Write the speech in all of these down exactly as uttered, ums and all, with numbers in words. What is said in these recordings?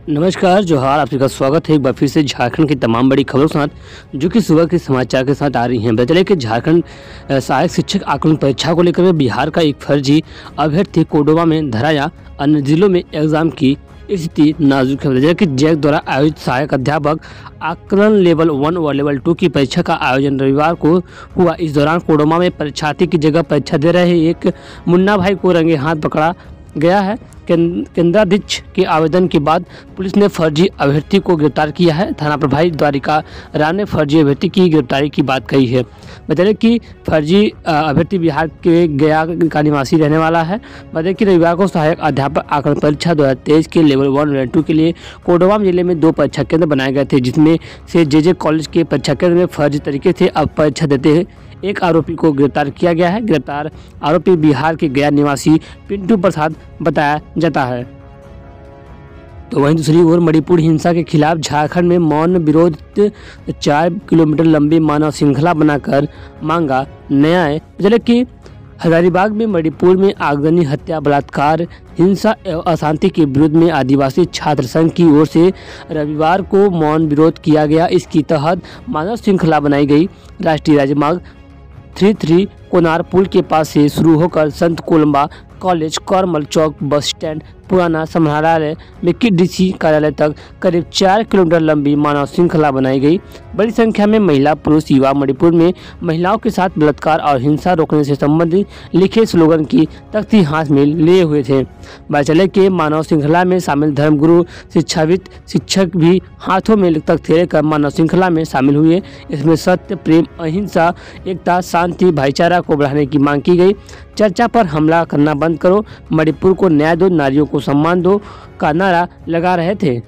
नमस्कार, जोहार। आप सबका स्वागत है एक बार फिर से झारखंड की तमाम बड़ी खबरों के साथ, जो कि सुबह के समाचार के साथ आ रही हैं। बता चले कि झारखंड अ, सहायक शिक्षक आकलन परीक्षा को लेकर बिहार का एक फर्जी अभ्यर्थी कोडरमा में धराया। अन्य जिलों में एग्जाम की स्थिति नाजुक है। बता कि जैक द्वारा आयोजित सहायक अध्यापक आकलन लेवल वन और लेवल टू की परीक्षा का आयोजन रविवार को हुआ। इस दौरान कोडरमा में परीक्षार्थी की जगह परीक्षा दे रहे एक मुन्ना भाई को रंगे हाथ पकड़ा गया है। केंद्राध्यक्ष के आवेदन के बाद पुलिस ने फर्जी अभ्यर्थी को गिरफ्तार किया है। थाना प्रभारी द्वारिका राम ने फर्जी अभ्यर्थी की गिरफ्तारी की बात कही है। बता दें कि फर्जी अभ्यर्थी बिहार के गया का निवासी रहने वाला है। बता दें कि रविवार को सहायक अध्यापक आकलन परीक्षा दो हज़ार तेईस के लेवल वन और टू के लिए कोडरमा जिले में दो परीक्षा केंद्र बनाए गए थे, जिसमें से जे जे कॉलेज के परीक्षा केंद्र में फर्जी तरीके से अब परीक्षा देते हैं एक आरोपी को गिरफ्तार किया गया है। गिरफ्तार आरोपी बिहार के गया निवासी पिंटू प्रसाद बताया जाता है। तो वहीं दूसरी ओर मणिपुर हिंसा के खिलाफ झारखंड में मौन विरोध, चार किलोमीटर लंबी मानव श्रृंखला बनाकर मांगा न्याय। चले कि हजारीबाग में मणिपुर में आगजनी, हत्या, बलात्कार, हिंसा एवं अशांति के विरुद्ध में आदिवासी छात्र संघ की ओर से रविवार को मौन विरोध किया गया। इसके तहत मानव श्रृंखला बनाई गई। राष्ट्रीय राजमार्ग थ्री थ्री कोनार पुल के पास से शुरू होकर संत कोलंबा कॉलेज, कौरमल चौक, बस स्टैंड, पुराना संग्रहालय, मिक्की डीसी कार्यालय तक करीब चार किलोमीटर लंबी मानव श्रृंखला बनाई गई। बड़ी संख्या में महिला, पुरुष, युवा मणिपुर में महिलाओं के साथ बलात्कार और हिंसा रोकने से संबंधित लिखे स्लोगन की तख्ती हाथ में लिए हुए थे। बाचले के मानव श्रृंखला में शामिल धर्मगुरु, शिक्षाविद, शिक्षक भी हाथों में तख्ती लेकर मानव श्रृंखला में शामिल हुए। इसमें सत्य, प्रेम, अहिंसा, एकता, शांति, भाईचारा को बढ़ाने की मांग की गई। चर्चा पर हमला करना बंद करो, मणिपुर को न्याय दो, नारियों को सम्मान दो का नारा लगा रहे थे।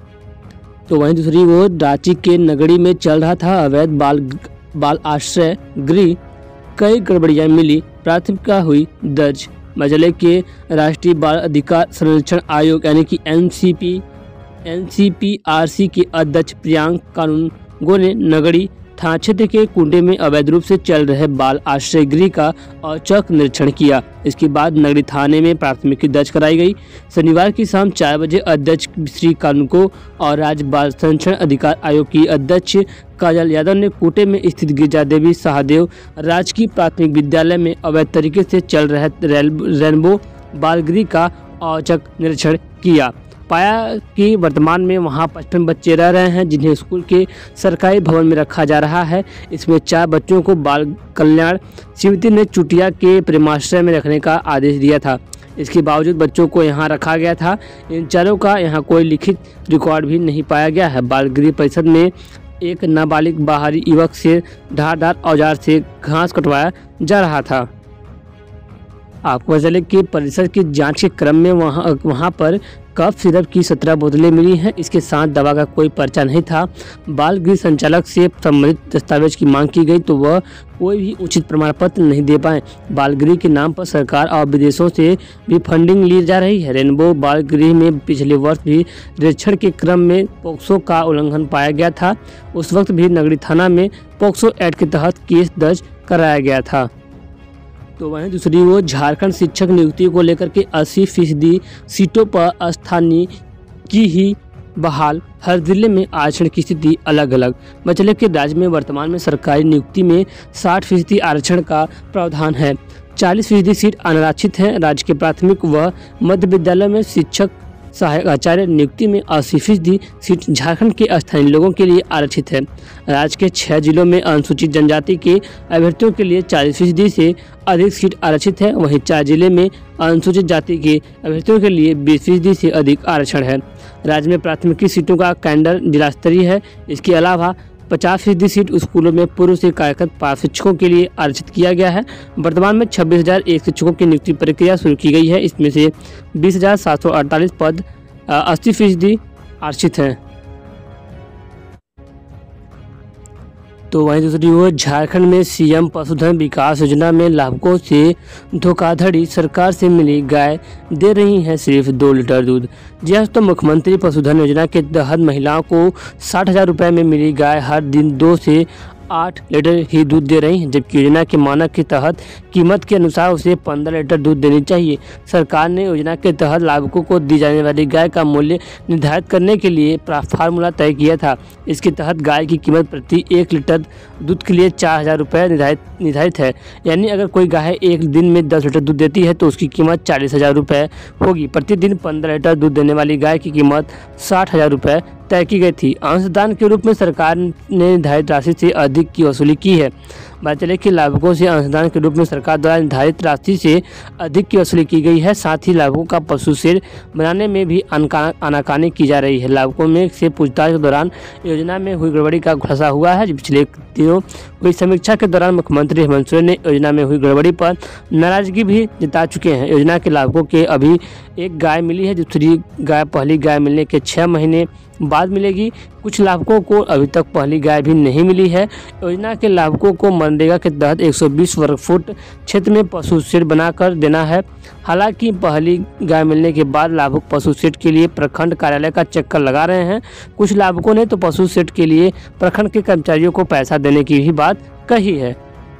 तो वहीं दूसरी ओर रांची के नगरी में चल रहा था अवैध बाल बाल आश्रय गृह। कई गड़बड़ियां मिली, प्राथमिकता हुई दर्ज। मजले के राष्ट्रीय बाल अधिकार संरक्षण आयोग यानी कि N C P N C P R C के अध्यक्ष प्रियांक कानूनगो ने नगरी थाना क्षेत्र के कुंडे में अवैध रूप से चल रहे बाल आश्रय गृह का औचक निरीक्षण किया। इसके बाद नगरी थाने में प्राथमिकी दर्ज कराई गई। शनिवार की शाम चार बजे अध्यक्ष श्री कानूनगो और राज्य बाल संरक्षण अधिकार आयोग की अध्यक्ष काजल यादव ने कुंडे में स्थित गिरजा देवी सहादेव राजकीय प्राथमिक विद्यालय में अवैध तरीके से चल रहे रेनबो बाल गृह का औचक निरीक्षण किया। पाया कि वर्तमान में वहां पचपन बच्चे रह रहे हैं, जिन्हें स्कूल के सरकारी भवन में रखा जा रहा है। इसमें चार बच्चों को बाल कल्याण समिति ने चुटिया के प्रेमाश्रय में रखने का आदेश दिया था। इसके बावजूद बच्चों को यहां रखा गया था। इन चारों का यहां कोई लिखित रिकॉर्ड भी नहीं पाया गया है। बाल गृह परिषद में एक नाबालिग बाहरी युवक से धारदार औजार से घास कटवाया जा रहा था। आपको बता चले कि परिसर की जांच के क्रम में वहां वहां पर कफ सिरप की सत्रह बोतलें मिली हैं। इसके साथ दवा का कोई पर्चा नहीं था। बाल गृह संचालक से संबंधित दस्तावेज की मांग की गई तो वह कोई भी उचित प्रमाण पत्र नहीं दे पाए। बाल गृह के नाम पर सरकार और विदेशों से भी फंडिंग ली जा रही है। रेनबो बाल गृह में पिछले वर्ष भी निरीक्षण के क्रम में पोक्सो का उल्लंघन पाया गया था। उस वक्त भी नगरी थाना में पोक्सो एक्ट के तहत केस दर्ज कराया गया था। तो वहीं दूसरी ओर झारखंड शिक्षक नियुक्ति को लेकर के अस्सी फीसदी सीटों पर स्थानीय की ही बहाल। हर जिले में आरक्षण की स्थिति अलग अलग। बचले के राज्य में वर्तमान में सरकारी नियुक्ति में साठ फीसदी आरक्षण का प्रावधान है। चालीस फीसदी सीट अनारक्षित है। राज्य के प्राथमिक व मध्य विद्यालय में शिक्षक सहायक आचार्य नियुक्ति में अस्सी फीसदी सीट झारखंड के स्थानीय लोगों के लिए आरक्षित है। राज्य के छह जिलों में अनुसूचित जनजाति के अभ्यर्थियों के लिए चालीस फीसदी से अधिक सीट आरक्षित है। वहीं चार जिले में अनुसूचित जाति के अभ्यर्थियों के लिए बीस फीसदी से अधिक आरक्षण है। राज्य में प्राथमिकी सीटों का कैलेंडर जिला स्तरीय है। इसके अलावा पचास फीसदी सीट स्कूलों में पूर्व से कार्यरत पात्र शिक्षकों के लिए आरक्षित किया गया है। वर्तमान में छब्बीस हजार एक शिक्षकों की नियुक्ति प्रक्रिया शुरू की गई है। इसमें से बीस हजार सात सौ अड़तालीस पद अस्सी फीसदी आरक्षित हैं। तो वहीं दूसरी ओर झारखंड में सीएम पशुधन विकास योजना में लाभुकों से धोखाधड़ी। सरकार से मिली गाय दे रही है सिर्फ दो लीटर दूध। जी हाँ, तो मुख्यमंत्री पशुधन योजना के तहत महिलाओं को साठ हजार रुपये में मिली गाय हर दिन दो से आठ लीटर ही दूध दे रही हैं, जबकि योजना के मानक के तहत कीमत के अनुसार उसे पंद्रह लीटर दूध देनी चाहिए। सरकार ने योजना के तहत लाभुकों को दी जाने वाली गाय का मूल्य निर्धारित करने के लिए फार्मूला तय किया था। इसके तहत गाय की कीमत प्रति एक लीटर दूध के लिए चार हज़ार रुपये निर्धारित निर्धारित है। यानी अगर कोई गाय एक दिन में दस लीटर दूध देती है तो उसकी कीमत चालीस हज़ार रुपये होगी। प्रतिदिन पंद्रह लीटर दूध देने वाली गाय की कीमत साठ हज़ार रुपये तय की गई थी। अंशदान के रूप में सरकार ने निर्धारित राशि से अधिक की वसूली की है। बात चले कि लाभुकों से अंशदान के रूप में सरकार द्वारा निर्धारित राशि से अधिक की वसूली की गई है। साथ ही लाभुकों का पशु शेड बनाने में भी आनाकानी की जा रही है। लाभुकों में से पूछताछ के दौरान योजना में हुई गड़बड़ी का खुलासा हुआ है। पिछले दिनों हुई समीक्षा के दौरान मुख्यमंत्री हेमंत सोरेन ने योजना में हुई गड़बड़ी पर नाराजगी भी जता चुके हैं। योजना के लाभुकों के अभी एक गाय मिली है, दूसरी गाय पहली गाय मिलने के छः महीने बाद मिलेगी। कुछ लाभुकों को अभी तक पहली गाय भी नहीं मिली है। योजना के लाभुकों को मनरेगा के तहत एक सौ बीस वर्ग फुट क्षेत्र में पशु शेड बनाकर देना है। हालांकि पहली गाय मिलने के बाद लाभुक पशु शेड के लिए प्रखंड कार्यालय का चक्कर लगा रहे हैं। कुछ लाभुकों ने तो पशु शेड के लिए प्रखंड के कर्मचारियों को पैसा देने की भी बात कही है।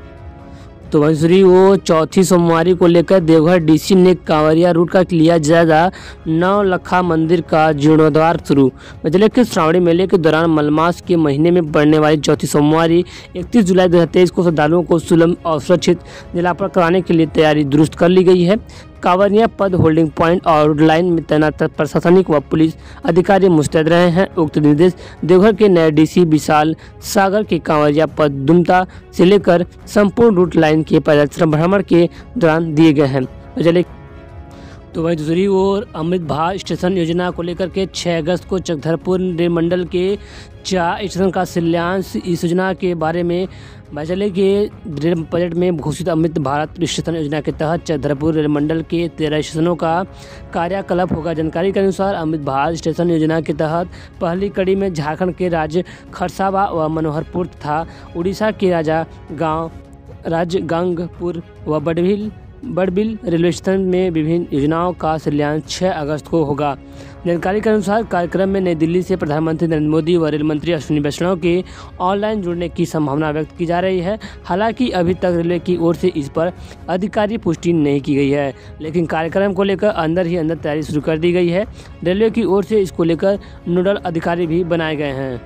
तो दूसरी वो चौथी सोमवारी को लेकर देवघर डीसी ने कांवरिया रूट का लिया जायजा। नौ लखा मंदिर का जीर्णोद्धार शुरू। जिले के श्रावणी मेले के दौरान मलमास के महीने में पड़ने वाली चौथी सोमवारी इकतीस जुलाई दो हज़ार तेईस को श्रद्धालुओं को सुलभ और सुरक्षित जलार्पण कराने के लिए तैयारी दुरुस्त कर ली गई है। कांवरिया पद होल्डिंग पॉइंट और रोड लाइन में तैनात प्रशासनिक व पुलिस अधिकारी मुस्तैद रहे हैं। उक्त निर्देश देवघर के नए डीसी विशाल सागर के कांवरिया पद दुमता से लेकर संपूर्ण रूट लाइन के पैदल भ्रमण के दौरान दिए गए हैं। चले तो वही दूसरी ओर अमृत भार स्टेशन योजना को लेकर के छह अगस्त को चकधरपुर रेल मंडल के चार स्टेशन का शिलान्यास। इस योजना के बारे में चले के रेल बजट में घोषित अमृत भारत स्टेशन योजना के तहत चकधरपुर रेल मंडल के तेरह स्टेशनों का कार्याकल्प होगा। जानकारी के अनुसार अमृत भारत स्टेशन योजना के तहत पहली कड़ी में झारखंड के राज्य खरसावा व मनोहरपुर तथा उड़ीसा के राजा गांव राजगांगपुर व बड़बिल बड़बिल रेलवे स्टेशन में विभिन्न योजनाओं का शिलान्यास छह अगस्त को होगा। जानकारी के अनुसार कार्यक्रम में नई दिल्ली से प्रधानमंत्री नरेंद्र मोदी व रेल मंत्री अश्विनी वैष्णव के ऑनलाइन जुड़ने की संभावना व्यक्त की जा रही है। हालांकि अभी तक रेलवे की ओर से इस पर आधिकारिक पुष्टि नहीं की गई है, लेकिन कार्यक्रम को लेकर अंदर ही अंदर तैयारी शुरू कर दी गई है। रेलवे की ओर से इसको लेकर नोडल अधिकारी भी बनाए गए हैं।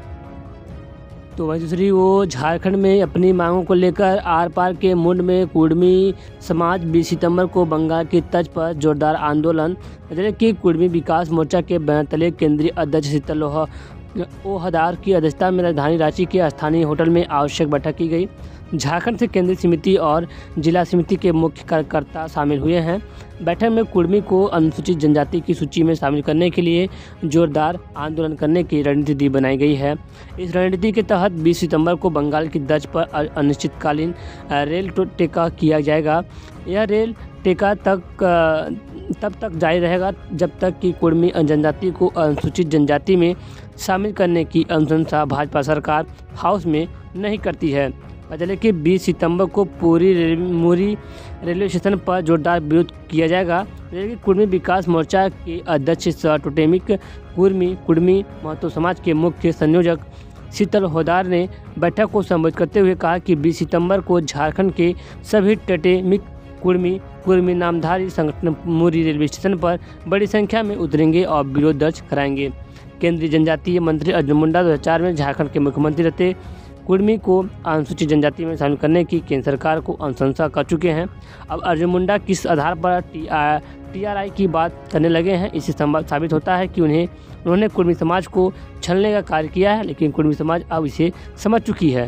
तो वहीं दूसरी वो झारखंड में अपनी मांगों को लेकर आर पार के मुंड में कुर्मी समाज बीस सितंबर को बंगाल की तर्ज पर जोरदार आंदोलन। कि कुर्मी विकास मोर्चा के बैनर तले केंद्रीय अध्यक्ष शीतल ओहदार की अध्यक्षता में राजधानी रांची के स्थानीय होटल में आवश्यक बैठक की गई। झारखंड से केंद्रीय समिति और जिला समिति के मुख्य कार्यकर्ता शामिल हुए हैं। बैठक में कुर्मी को अनुसूचित जनजाति की सूची में शामिल करने के लिए जोरदार आंदोलन करने की रणनीति बनाई गई है। इस रणनीति के तहत बीस सितंबर को बंगाल की तर्ज पर अनिश्चितकालीन रेल टेका किया जाएगा। यह रेल टेका तक तब तक जारी रहेगा जब तक कि कुर्मी जनजाति को अनुसूचित जनजाति में शामिल करने की अनुशंसा भाजपा सरकार हाउस में नहीं करती है। चले कि बीस सितंबर को पूरी रेल, मूरी रेलवे स्टेशन पर जोरदार विरोध किया जाएगा। कुर्मी विकास मोर्चा के अध्यक्ष सह टोटेमिक कुर्मी कुर्मी महतो समाज के मुख्य संयोजक शीतल होदार ने बैठक को संबोधित करते हुए कहा कि बीस सितंबर को झारखंड के सभी टोटेमिक कुर्मी कुर्मी नामधारी संगठन मूरी रेलवे स्टेशन पर बड़ी संख्या में उतरेंगे और विरोध दर्ज कराएंगे। केंद्रीय जनजातीय मंत्री अर्जुन मुंडा दो हज़ार चार में झारखंड के मुख्यमंत्री रहते कुर्मी को अनुसूचित जनजाति में शामिल करने की केंद्र सरकार को अनुशंसा कर चुके हैं। अब अर्जुन मुंडा किस आधार पर टी आर आई की बात करने लगे हैं, इससे साबित होता है कि उन्हें उन्होंने कुर्मी समाज को छलने का कार्य किया है, लेकिन कुर्मी समाज अब इसे समझ चुकी है।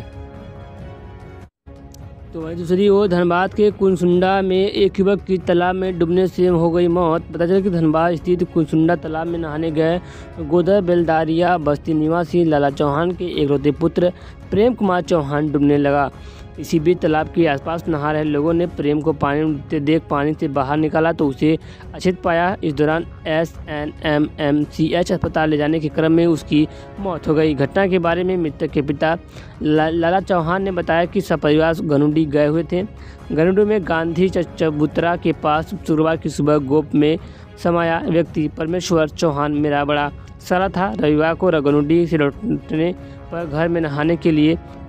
तो वहीं दूसरी ओर धनबाद के कुनसुंडा में एक युवक की तालाब में डूबने से हो गई मौत। पता चला कि धनबाद स्थित कुनसुंडा तालाब में नहाने गए गोदर बेलदारिया बस्ती निवासी लाला चौहान के एकलौते पुत्र प्रेम कुमार चौहान डूबने लगा। इसी बीच तालाब के आसपास नहा रहे लोगों ने प्रेम को पानी में डूबते देख पानी से बाहर निकाला तो उसे अचेत पाया। इस दौरान S N M M C H अस्पताल ले जाने के क्रम में उसकी मौत हो गई। घटना के बारे में मृतक के पिता ला, लाला चौहान ने बताया कि सपरिवार गनुडी गए हुए थे। गनुडी में गांधी चबूतरा के पास शुक्रवार की सुबह गोप में समाया व्यक्ति परमेश्वर चौहान मेरा बड़ा साला था। रविवार को गनुडी से लौटने पर घर में नहाने के लिए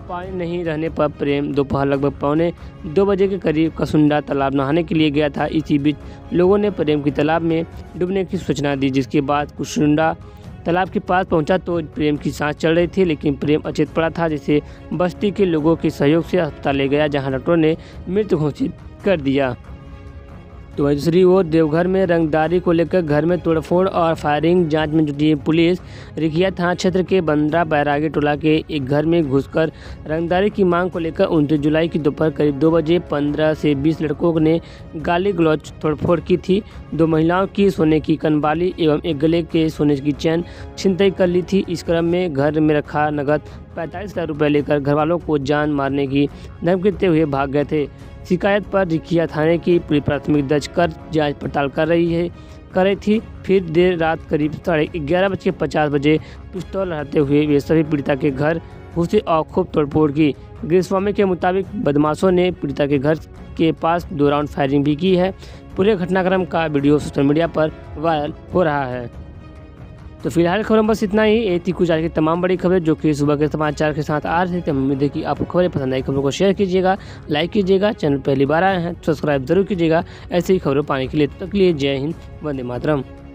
पानी नहीं रहने पर प्रेम दोपहर लगभग पौने दो बजे के करीब कसुंडा तालाब नहाने के लिए गया था। इसी बीच लोगों ने प्रेम की तालाब में डूबने की सूचना दी, जिसके बाद कसुंडा तालाब के पास पहुंचा तो प्रेम की सांस चल रही थी, लेकिन प्रेम अचेत पड़ा था, जिसे बस्ती के लोगों के सहयोग से अस्पताल ले गया, जहां डॉक्टरों ने मृत घोषित कर दिया। तो वहीं दूसरी ओर देवघर में रंगदारी को लेकर घर में तोड़फोड़ और फायरिंग जांच में जुटी पुलिस रिकिया थाना क्षेत्र के बंदरा बैरागी टोला के एक घर में घुसकर रंगदारी की मांग को लेकर उनतीस जुलाई की दोपहर करीब दो बजे पंद्रह से बीस लड़कों ने गाली गलौज तोड़फोड़ की थी। दो महिलाओं की सोने की कनबाली एवं एक गले के सोने की चैन छिनतई कर ली थी। इस क्रम में घर में रखा नकद पैंतालीस हजार रुपये लेकर घरवालों को जान मारने की धमकी देते हुए भाग गए थे। शिकायत पर रिकिया थाने की पुलिस प्राथमिक दर्ज कर जांच पड़ताल कर रही है कर रही थी। फिर देर रात करीब साढ़े ग्यारह बज के पचास बजे पिस्तौल लहराते हुए वे सभी पीड़िता के घर घुसे और खूब तोड़फोड़ की। गृहस्वामी के मुताबिक बदमाशों ने पीड़िता के घर के पास दो राउंड फायरिंग भी की है। पूरे घटनाक्रम का वीडियो सोशल मीडिया पर वायरल हो रहा है। तो फिलहाल खबरों बस इतना ही। ये थी कुछ आज की तमाम बड़ी खबरें जो कि सुबह के समाचार के साथ आ रहे थे। उम्मीद है कि आपको खबरें पसंद आई। खबरों को शेयर कीजिएगा, लाइक कीजिएगा, चैनल पहली बार आए हैं सब्सक्राइब जरूर कीजिएगा ऐसी ही खबरें पाने के लिए। तब तक के लिए जय हिंद, वंदे मातरम।